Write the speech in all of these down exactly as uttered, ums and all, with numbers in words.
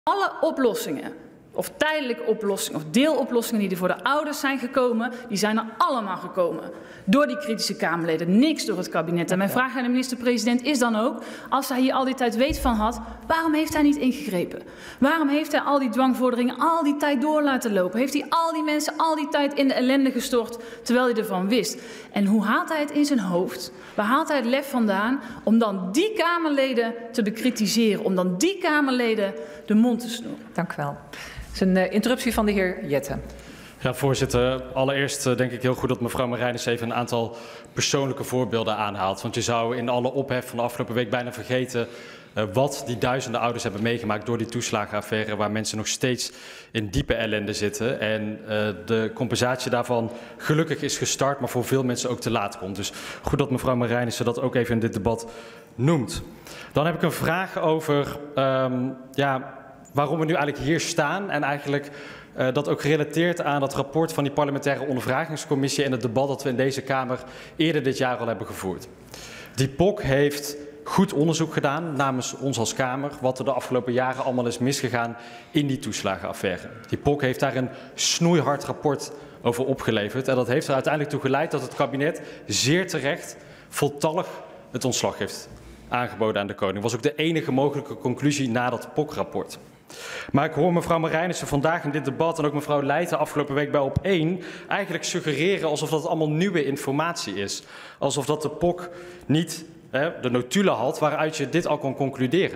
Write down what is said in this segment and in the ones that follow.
Alle oplossingen, of tijdelijke oplossingen, of deeloplossingen die er voor de ouders zijn gekomen, die zijn er allemaal gekomen. Door die kritische Kamerleden, niks door het kabinet. En mijn vraag aan de minister-president is dan ook, als hij hier al die tijd weet van had, waarom heeft hij niet ingegrepen? Waarom heeft hij al die dwangvorderingen al die tijd door laten lopen? Heeft hij al die mensen al die tijd in de ellende gestort, terwijl hij ervan wist? En hoe haalt hij het in zijn hoofd? Waar haalt hij het lef vandaan om dan die Kamerleden te bekritiseren? Om dan die Kamerleden de mond te snoeren? Dank u wel. Het is een uh, interruptie van de heer Jette. Ja, voorzitter. Allereerst uh, denk ik heel goed dat mevrouw Marijnissen even een aantal persoonlijke voorbeelden aanhaalt. Want je zou in alle ophef van de afgelopen week bijna vergeten uh, wat die duizenden ouders hebben meegemaakt door die toeslagenaffaire, waar mensen nog steeds in diepe ellende zitten. En uh, de compensatie daarvan gelukkig is gestart, maar voor veel mensen ook te laat komt. Dus goed dat mevrouw Marijnissen dat ook even in dit debat noemt. Dan heb ik een vraag over um, ja, waarom we nu eigenlijk hier staan en eigenlijk uh, dat ook gerelateerd aan dat rapport van die parlementaire ondervragingscommissie en het debat dat we in deze Kamer eerder dit jaar al hebben gevoerd. Die P O C heeft goed onderzoek gedaan namens ons als Kamer wat er de afgelopen jaren allemaal is misgegaan in die toeslagenaffaire. Die P O C heeft daar een snoeihard rapport over opgeleverd en dat heeft er uiteindelijk toe geleid dat het kabinet zeer terecht voltallig het ontslag heeft aangeboden aan de koning. Dat was ook de enige mogelijke conclusie na dat P O C-rapport. Maar ik hoor mevrouw Marijnissen vandaag in dit debat en ook mevrouw Leijten afgelopen week bij Op één eigenlijk suggereren alsof dat allemaal nieuwe informatie is. Alsof dat de P O C niet hè, de notulen had waaruit je dit al kon concluderen.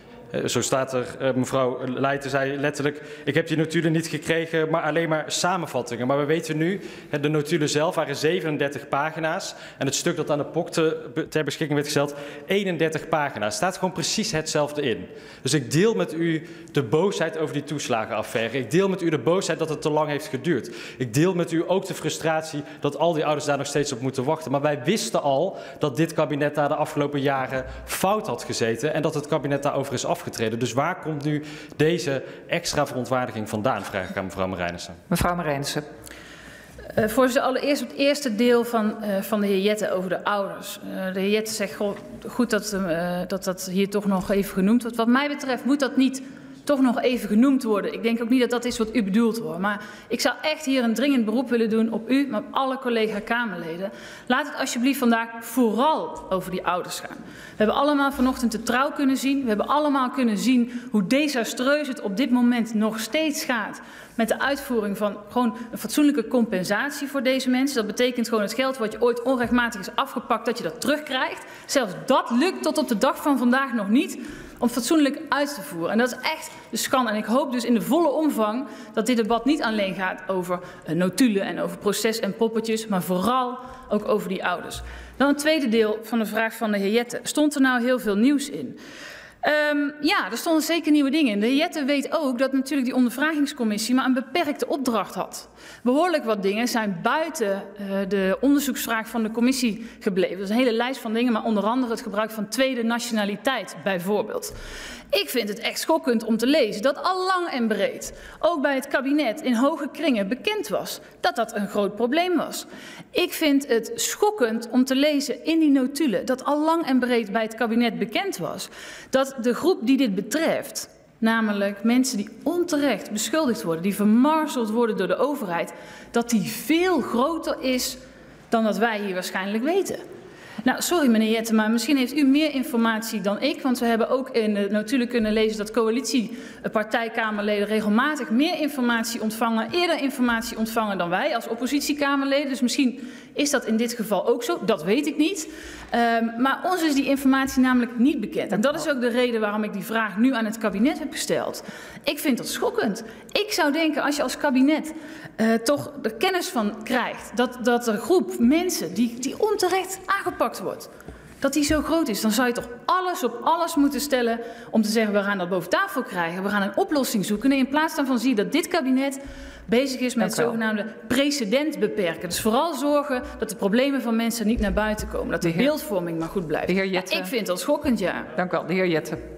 Zo staat er, uh, mevrouw Leijten zei letterlijk, ik heb die notulen niet gekregen, maar alleen maar samenvattingen. Maar we weten nu, de notulen zelf waren zevenendertig pagina's en het stuk dat aan de P O C te, ter beschikking werd gesteld, eenendertig pagina's. Staat gewoon precies hetzelfde in. Dus ik deel met u de boosheid over die toeslagenaffaire. Ik deel met u de boosheid dat het te lang heeft geduurd. Ik deel met u ook de frustratie dat al die ouders daar nog steeds op moeten wachten. Maar wij wisten al dat dit kabinet daar de afgelopen jaren fout had gezeten en dat het kabinet daarover is afgekomen. Afgetreden. Dus waar komt nu deze extra verontwaardiging vandaan, vraag ik aan mevrouw Marijnissen. Mevrouw Marijnissen. Uh, voorzitter, allereerst op het eerste deel van, uh, van de heer Jette over de ouders. Uh, de heer Jette zegt goh, goed dat, uh, dat dat hier toch nog even genoemd wordt. Wat mij betreft moet dat niet toch nog even genoemd worden. Ik denk ook niet dat dat is wat u bedoeld wordt. Maar ik zou echt hier een dringend beroep willen doen op u, maar op alle collega-Kamerleden. Laat het alsjeblieft vandaag vooral over die ouders gaan. We hebben allemaal vanochtend de Trouw kunnen zien. We hebben allemaal kunnen zien hoe desastreus het op dit moment nog steeds gaat met de uitvoering van gewoon een fatsoenlijke compensatie voor deze mensen. Dat betekent gewoon het geld wat je ooit onrechtmatig is afgepakt, dat je dat terugkrijgt. Zelfs dat lukt tot op de dag van vandaag nog niet om fatsoenlijk uit te voeren. En dat is echt de schande. En ik hoop dus in de volle omvang dat dit debat niet alleen gaat over uh, notulen en over proces en poppetjes, maar vooral ook over die ouders. Dan het tweede deel van de vraag van de heer Jette. Stond er nou heel veel nieuws in? Um, ja, er stonden zeker nieuwe dingen in. De heer Jette weet ook dat natuurlijk die ondervragingscommissie maar een beperkte opdracht had. Behoorlijk wat dingen zijn buiten uh, de onderzoeksvraag van de commissie gebleven. Dat is een hele lijst van dingen, maar onder andere het gebruik van tweede nationaliteit bijvoorbeeld. Ik vind het echt schokkend om te lezen dat al lang en breed, ook bij het kabinet in hoge kringen bekend was, dat dat een groot probleem was. Ik vind het schokkend om te lezen in die notulen dat al lang en breed bij het kabinet bekend was dat de groep die dit betreft, namelijk mensen die onterecht beschuldigd worden, die vermarzeld worden door de overheid, dat die veel groter is dan dat wij hier waarschijnlijk weten. Nou, sorry meneer Jette, maar misschien heeft u meer informatie dan ik, want we hebben ook in de notulen kunnen lezen dat coalitiepartijkamerleden regelmatig meer informatie ontvangen, eerder informatie ontvangen dan wij als oppositiekamerleden. Dus misschien is dat in dit geval ook zo, dat weet ik niet. Um, maar ons is die informatie namelijk niet bekend. En dat is ook de reden waarom ik die vraag nu aan het kabinet heb gesteld. Ik vind dat schokkend. Ik zou denken, als je als kabinet uh, toch er kennis van krijgt dat, dat er groep mensen die, die onterecht aangepakt wordt, dat die zo groot is, dan zou je toch alles op alles moeten stellen om te zeggen, we gaan dat boven tafel krijgen, we gaan een oplossing zoeken. Nee, in plaats daarvan zie je dat dit kabinet bezig is met het zogenaamde precedent beperken. Dus vooral zorgen dat de problemen van mensen niet naar buiten komen, dat de, de heer, beeldvorming maar goed blijft. De heer Jette. Ja, ik vind dat schokkend, ja. Dank u wel, de heer Jette.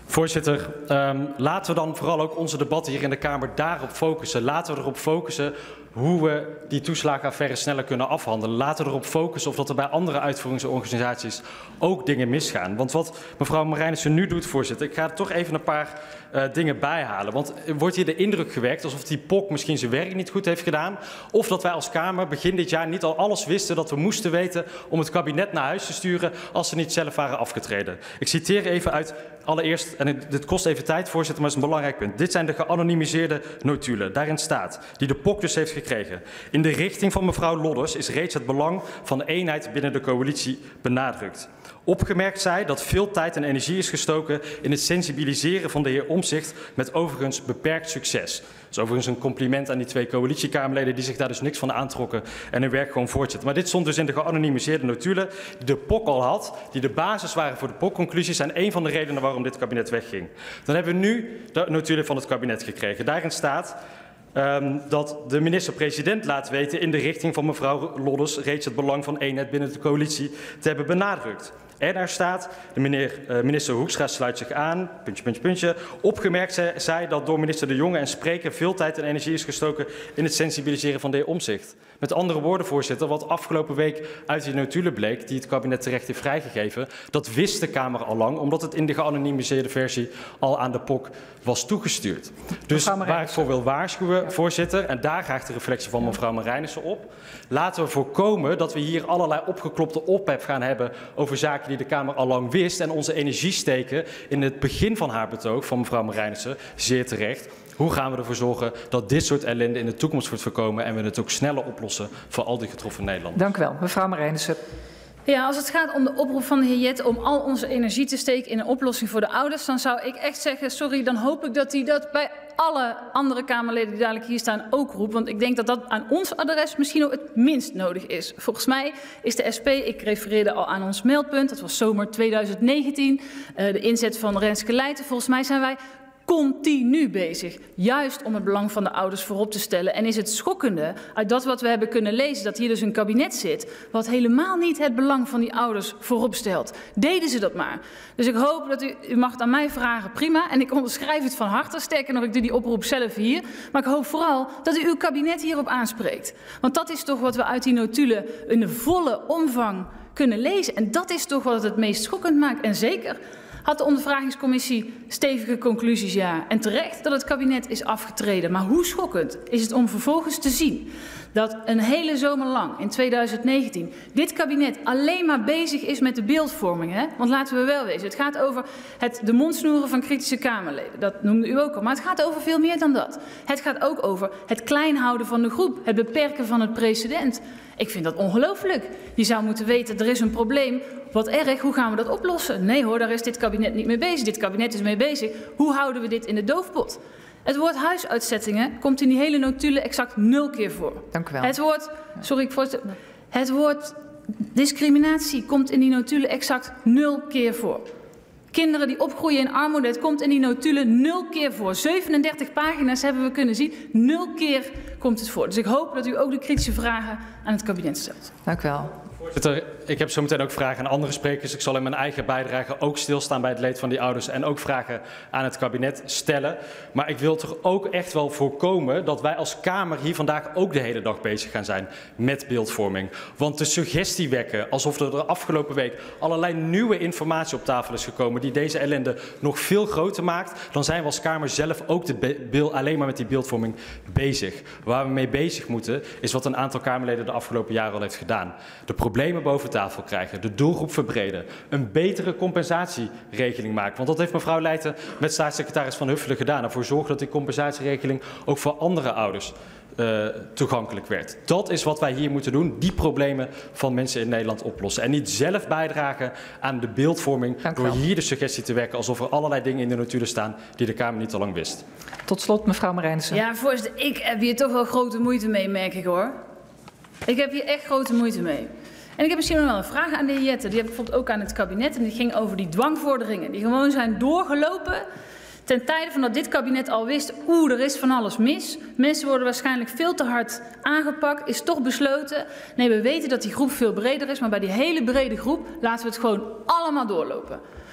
Voorzitter, um, laten we dan vooral ook onze debatten hier in de Kamer daarop focussen. Laten we erop focussen hoe we die toeslagenaffaire sneller kunnen afhandelen. Laten we erop focussen of dat er bij andere uitvoeringsorganisaties ook dingen misgaan. Want wat mevrouw Marijnissen nu doet, voorzitter, ik ga er toch even een paar uh, dingen bijhalen. Want er wordt hier de indruk gewekt alsof die P O C misschien zijn werk niet goed heeft gedaan. Of dat wij als Kamer begin dit jaar niet al alles wisten dat we moesten weten om het kabinet naar huis te sturen als ze niet zelf waren afgetreden. Ik citeer even uit allereerst, en dit kost even tijd, voorzitter, maar het is een belangrijk punt. Dit zijn de geanonimiseerde notulen. Daarin staat, die de P O C dus heeft gekregen. In de richting van mevrouw Lodders is reeds het belang van de eenheid binnen de coalitie benadrukt. Opgemerkt zij dat veel tijd en energie is gestoken in het sensibiliseren van de heer Omtzigt met overigens beperkt succes. Dat is overigens een compliment aan die twee coalitiekamerleden die zich daar dus niks van aantrokken en hun werk gewoon voortzetten. Maar dit stond dus in de geanonimiseerde notulen die de P O C al had, die de basis waren voor de P O C-conclusies en een van de redenen waarom dit kabinet wegging. Dan hebben we nu de notulen van het kabinet gekregen. Daarin staat Um, dat de minister-president laat weten in de richting van mevrouw Lodders reeds het belang van eenheid binnen de coalitie te hebben benadrukt. En daar staat, de meneer, uh, minister Hoekstra sluit zich aan, puntje, puntje, puntje. Opgemerkt zij, zij dat door minister De Jonge en Spreker veel tijd en energie is gestoken in het sensibiliseren van de heer Omtzigt. Met andere woorden, voorzitter, wat afgelopen week uit die notulen bleek, die het kabinet terecht heeft vrijgegeven, dat wist de Kamer al lang, omdat het in de geanonimiseerde versie al aan de P O C was toegestuurd. Dus waar ik voor wil waarschuwen, voorzitter, en daar graag de reflectie van mevrouw Marijnissen op, laten we voorkomen dat we hier allerlei opgeklopte ophef gaan hebben over zaken die de Kamer al lang wist en onze energie steken in het begin van haar betoog van mevrouw Marijnissen, zeer terecht. Hoe gaan we ervoor zorgen dat dit soort ellende in de toekomst wordt voorkomen en we het ook sneller oplossen voor al die getroffen Nederlanders? Dank u wel. Mevrouw Marijnissen. Ja, als het gaat om de oproep van de heer Jette om al onze energie te steken in een oplossing voor de ouders, dan zou ik echt zeggen, sorry, dan hoop ik dat hij dat bij alle andere Kamerleden die dadelijk hier staan ook roept. Want ik denk dat dat aan ons adres misschien ook het minst nodig is. Volgens mij is de S P, ik refereerde al aan ons meldpunt, dat was zomer tweeduizend negentien, uh, de inzet van Renske Leijten. Volgens mij zijn wij continu bezig, juist om het belang van de ouders voorop te stellen. En is het schokkende, uit dat wat we hebben kunnen lezen, dat hier dus een kabinet zit, wat helemaal niet het belang van die ouders voorop stelt. Deden ze dat maar. Dus ik hoop dat u, u mag het aan mij vragen, prima, en ik onderschrijf het van harte, sterker nog, ik doe die oproep zelf hier, maar ik hoop vooral dat u uw kabinet hierop aanspreekt. Want dat is toch wat we uit die notulen in de volle omvang kunnen lezen. En dat is toch wat het het meest schokkend maakt. En zeker had de ondervragingscommissie stevige conclusies, ja. En terecht dat het kabinet is afgetreden. Maar hoe schokkend is het om vervolgens te zien dat een hele zomer lang in tweeduizend negentien dit kabinet alleen maar bezig is met de beeldvorming. Hè? Want laten we wel wezen, het gaat over het, de mondsnoeren van kritische Kamerleden. Dat noemde u ook al. Maar het gaat over veel meer dan dat. Het gaat ook over het klein houden van de groep, het beperken van het precedent. Ik vind dat ongelooflijk. Je zou moeten weten, er is een probleem. Wat erg, hoe gaan we dat oplossen? Nee hoor, daar is dit kabinet niet mee bezig. Dit kabinet is mee bezig. Hoe houden we dit in de doofpot? Het woord huisuitzettingen komt in die hele notulen exact nul keer voor. Dank u wel. Het woord, sorry, voorzitter. Het woord discriminatie komt in die notulen exact nul keer voor. Kinderen die opgroeien in armoede, het komt in die notulen nul keer voor. zevenendertig pagina's hebben we kunnen zien, nul keer komt het voor. Dus ik hoop dat u ook de kritische vragen aan het kabinet stelt. Dank u wel. Voorzitter, ik heb zo meteen ook vragen aan andere sprekers. Ik zal in mijn eigen bijdrage ook stilstaan bij het leed van die ouders en ook vragen aan het kabinet stellen. Maar ik wil toch ook echt wel voorkomen dat wij als Kamer hier vandaag ook de hele dag bezig gaan zijn met beeldvorming. Want de suggestie wekken alsof er de afgelopen week allerlei nieuwe informatie op tafel is gekomen die deze ellende nog veel groter maakt, dan zijn we als Kamer zelf ook de beeld, alleen maar met die beeldvorming bezig. Waar we mee bezig moeten is wat een aantal Kamerleden de afgelopen jaren al heeft gedaan. De problemen boven tafel krijgen, de doelgroep verbreden, een betere compensatieregeling maken. Want dat heeft mevrouw Leijten met staatssecretaris Van Huffelen gedaan. Ervoor zorgen dat die compensatieregeling ook voor andere ouders uh, toegankelijk werd. Dat is wat wij hier moeten doen, die problemen van mensen in Nederland oplossen. En niet zelf bijdragen aan de beeldvorming door hier de suggestie te wekken alsof er allerlei dingen in de notulen staan die de Kamer niet al lang wist. Tot slot, mevrouw Marijnissen. Ja, voorzitter, ik heb hier toch wel grote moeite mee, merk ik hoor. Ik heb hier echt grote moeite mee. En ik heb misschien nog wel een vraag aan de heer Jette. Die heb ik bijvoorbeeld ook aan het kabinet. En die ging over die dwangvorderingen. Die gewoon zijn doorgelopen ten tijde van dat dit kabinet al wist, oeh, er is van alles mis. Mensen worden waarschijnlijk veel te hard aangepakt. Is toch besloten. Nee, we weten dat die groep veel breder is. Maar bij die hele brede groep laten we het gewoon allemaal doorlopen.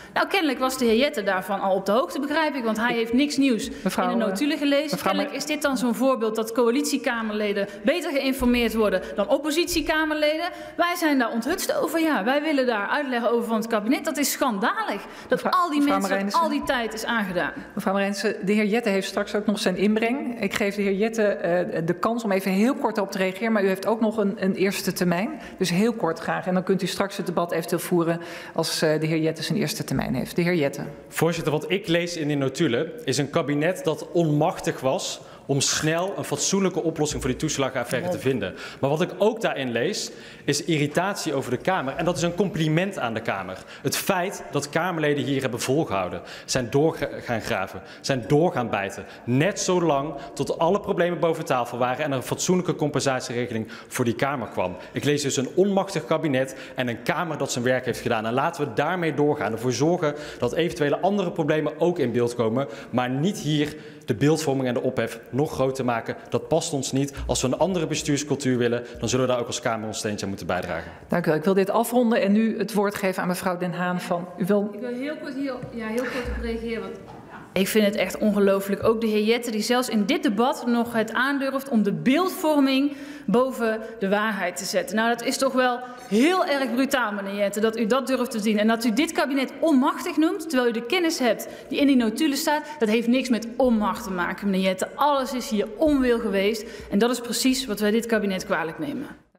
Nou, kennelijk was de heer Jette daarvan al op de hoogte, begrijp ik. Want hij heeft niks nieuws mevrouw, in de notulen gelezen. Mevrouw, Kennelijk is dit dan zo'n voorbeeld dat coalitiekamerleden beter geïnformeerd worden dan oppositiekamerleden. Wij zijn daar onthutst over. Ja, wij willen daar uitleg over van het kabinet. Dat is schandalig dat mevrouw, al die mensen Marijnissen. al die tijd is aangedaan. Mevrouw Marijnissen, de heer Jette heeft straks ook nog zijn inbreng. Ik geef de heer Jette uh, de kans om even heel kort op te reageren. Maar u heeft ook nog een, een eerste termijn. Dus heel kort graag. En dan kunt u straks het debat eventueel voeren als uh, de heer Jette zijn eerste termijn heeft. De heer Jette. Voorzitter, wat ik lees in die notulen is een kabinet dat onmachtig was om snel een fatsoenlijke oplossing voor die toeslagenaffaire te vinden. Maar wat ik ook daarin lees, is irritatie over de Kamer. En dat is een compliment aan de Kamer. Het feit dat Kamerleden hier hebben volgehouden, zijn door gaan graven, zijn door gaan bijten. Net zo lang tot alle problemen boven tafel waren en er een fatsoenlijke compensatieregeling voor die Kamer kwam. Ik lees dus een onmachtig kabinet en een Kamer dat zijn werk heeft gedaan. En laten we daarmee doorgaan. Ervoor zorgen dat eventuele andere problemen ook in beeld komen, maar niet hier de beeldvorming en de ophef nog groter maken. Dat past ons niet. Als we een andere bestuurscultuur willen, dan zullen we daar ook als Kamer ons steentje aan moeten bijdragen. Dank u wel. Ik wil dit afronden en nu het woord geven aan mevrouw Den Haan van... U wil... Ik wil heel kort, hier, ja, heel kort op reageren. Want ik vind het echt ongelooflijk. Ook de heer Jette die zelfs in dit debat nog het aandurft om de beeldvorming boven de waarheid te zetten. Nou, dat is toch wel heel erg brutaal, meneer Jette, dat u dat durft te zien. En dat u dit kabinet onmachtig noemt, terwijl u de kennis hebt die in die notulen staat, dat heeft niks met onmacht te maken, meneer Jette. Alles is hier onwil geweest. En dat is precies wat wij dit kabinet kwalijk nemen.